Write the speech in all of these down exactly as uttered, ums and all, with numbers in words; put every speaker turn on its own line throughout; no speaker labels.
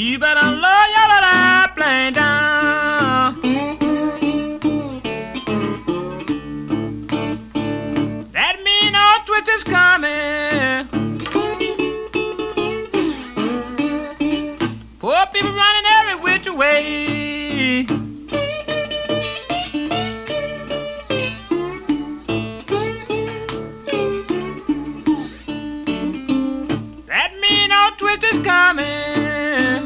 You better lower your airplane down. That mean no twitch is coming. Poor people running every which way. That mean no twitch is coming.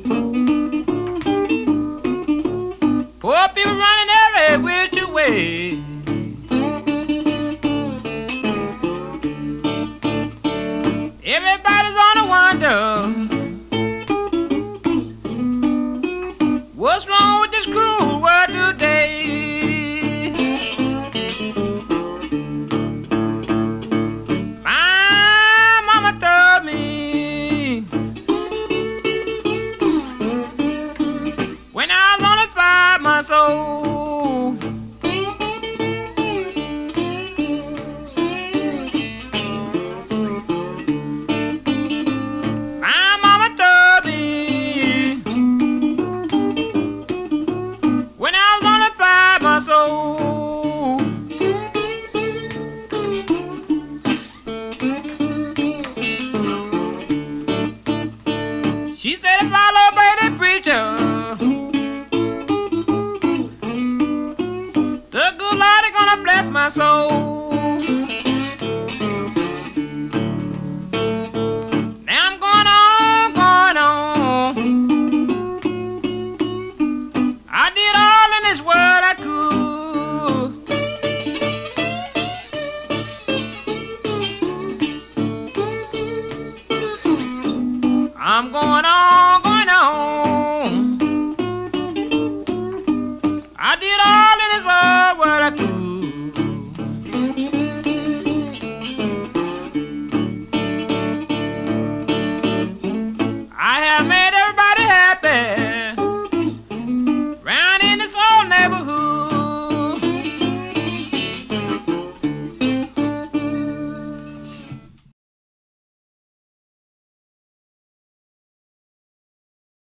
Poor people running every which way. Everybody's on a wonder. What's wrong with this cruel world today? My mama told me when I was only five months old. My mama told me when I was only five months old. She said if I obey the preacher, the good Lord is gonna bless my soul. Now I'm going on, going on. I did all in this world I could. I'm going on, going on. I did all in this world what I could. I have made everybody happy.